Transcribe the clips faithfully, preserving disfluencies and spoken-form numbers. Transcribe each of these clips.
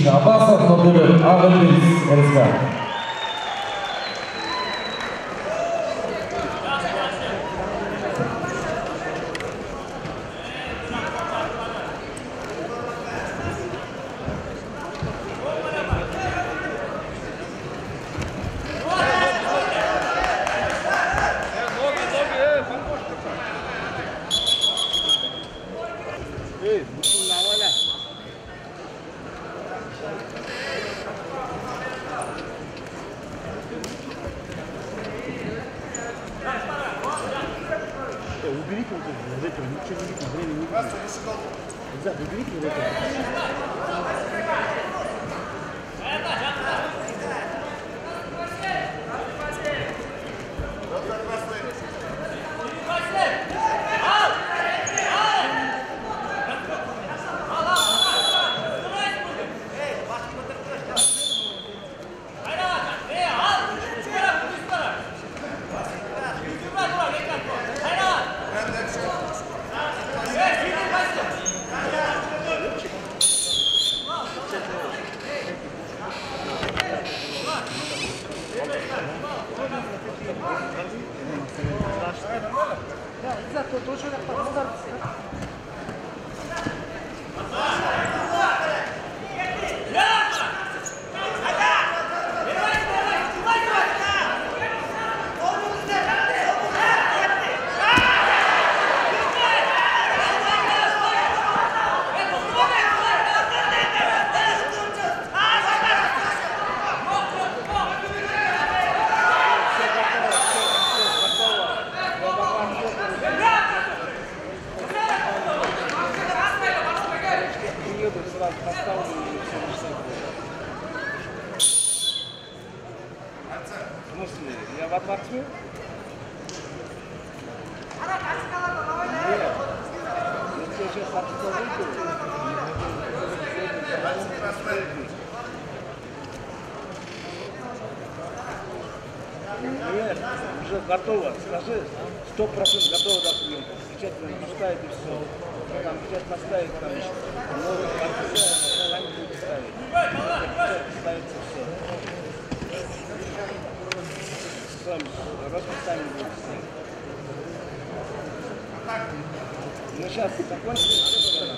Ильич Абасов, Нодыров Агылбеков, эр эс ка. Уберите вот из этого, ничего не видно, время не видно. Да, уберите вот это. Я в отварке? Нет. Я сейчас отварку. Нет, уже готово. Скажи, сто процентов готово до съемки. Печать поставить и все. Там печать поставить, там еще. Новый подписать, они будут ставить. Печать ставится все. Расписание будет снять. Ну сейчас закончим.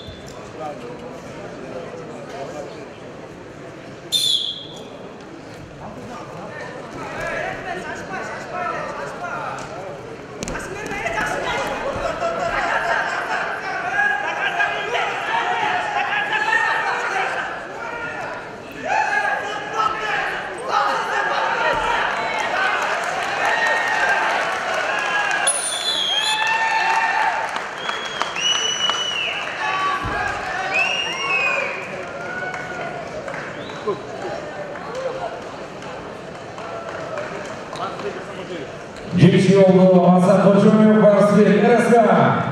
Жеңіс жолы Асан Қожаев, Барысбек, эр эс ка.